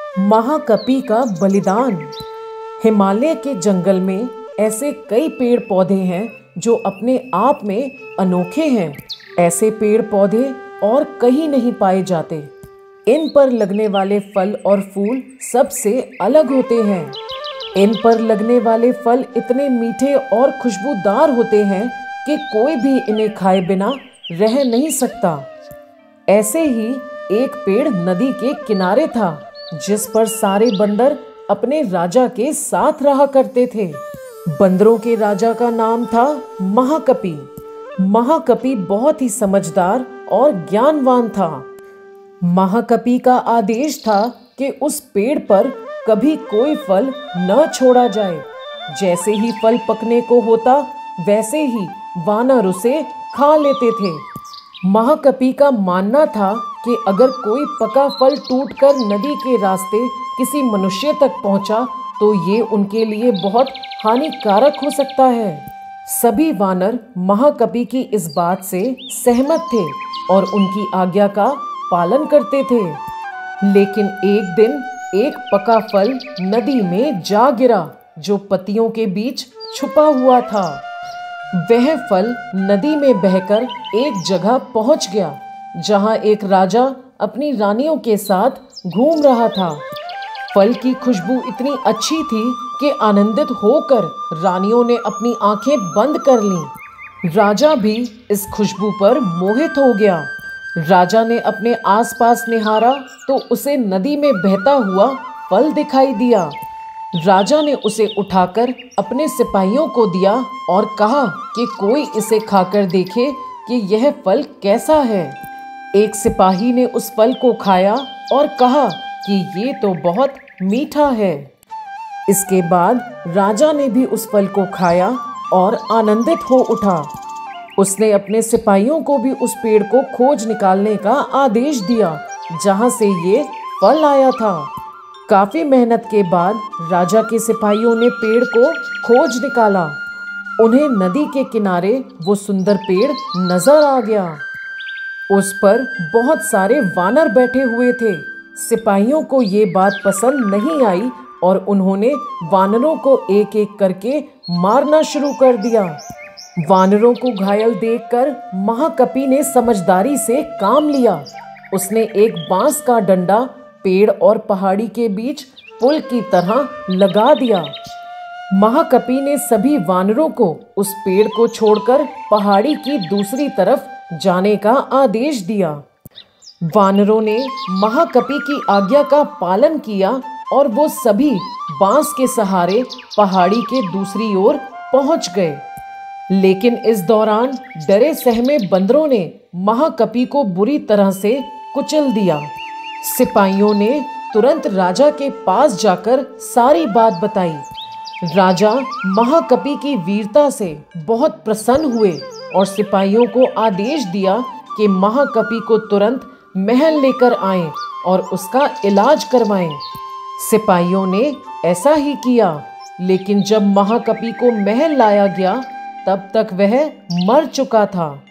महाकपि का बलिदान। हिमालय के जंगल में ऐसे कई पेड़ पौधे हैं जो अपने आप में अनोखे हैं। ऐसे पेड़ पौधे और कहीं नहीं पाए जाते। इन पर लगने वाले फल और फूल सबसे अलग होते हैं। इन पर लगने वाले फल इतने मीठे और खुशबूदार होते हैं कि कोई भी इन्हें खाए बिना रह नहीं सकता। ऐसे ही एक पेड़ नदी के किनारे था, जिस पर सारे बंदर अपने राजा के साथ रहा करते थे। बंदरों के राजा का नाम था महाकपि। महाकपि बहुत ही समझदार और ज्ञानवान था। महाकपि का आदेश था कि उस पेड़ पर कभी कोई फल न छोड़ा जाए। जैसे ही फल पकने को होता, वैसे ही वानर उसे खा लेते थे। महाकपि का मानना था कि अगर कोई पका फल टूटकर नदी के रास्ते किसी मनुष्य तक पहुंचा तो ये उनके लिए बहुत हानिकारक हो सकता है। सभी वानर महाकपि की इस बात से सहमत थे और उनकी आज्ञा का पालन करते थे। लेकिन एक दिन एक पका फल नदी में जा गिरा, जो पत्तियों के बीच छुपा हुआ था। वह फल नदी में बहकर एक जगह पहुंच गया, जहां एक राजा अपनी रानियों के साथ घूम रहा था। फल की खुशबू इतनी अच्छी थी कि आनंदित होकर रानियों ने अपनी आंखें बंद कर लीं। राजा भी इस खुशबू पर मोहित हो गया। राजा ने अपने आसपास निहारा तो उसे नदी में बहता हुआ फल दिखाई दिया। राजा ने उसे उठाकर अपने सिपाहियों को दिया और कहा कि कोई इसे खाकर देखे कि यह फल कैसा है। एक सिपाही ने उस फल को खाया और कहा कि ये तो बहुत मीठा है। इसके बाद राजा ने भी उस फल को खाया और आनंदित हो उठा। उसने अपने सिपाहियों को भी उस पेड़ को खोज निकालने का आदेश दिया, जहां से ये फल आया था। काफी मेहनत के बाद राजा के सिपाहियों ने पेड़ को खोज निकाला। उन्हें नदी के किनारे वो सुंदर पेड़ नजर आ गया। उस पर बहुत सारे वानर बैठे हुए थे। सिपाहियों को ये बात पसंद नहीं आई और उन्होंने वानरों को एक एक करके मारना शुरू कर दिया। वानरों को घायल देखकर महाकपि ने समझदारी से काम लिया। उसने एक बांस का डंडा पेड़ और पहाड़ी के बीच पुल की तरह लगा दिया। महाकपि ने सभी वानरों को उस पेड़ को छोड़कर पहाड़ी की दूसरी तरफ जाने का आदेश दिया। वानरों ने महाकपि की आज्ञा का पालन किया और वो सभी बांस के सहारे पहाड़ी के दूसरी ओर पहुंच गए। लेकिन इस दौरान डरे सहमे बंदरों ने महाकपि को बुरी तरह से कुचल दिया। सिपाहियों ने तुरंत राजा के पास जाकर सारी बात बताई। राजा महाकपि की वीरता से बहुत प्रसन्न हुए और सिपाहियों को आदेश दिया कि महाकपि को तुरंत महल लेकर आएं और उसका इलाज करवाएं। सिपाहियों ने ऐसा ही किया, लेकिन जब महाकपि को महल लाया गया तब तक वह मर चुका था।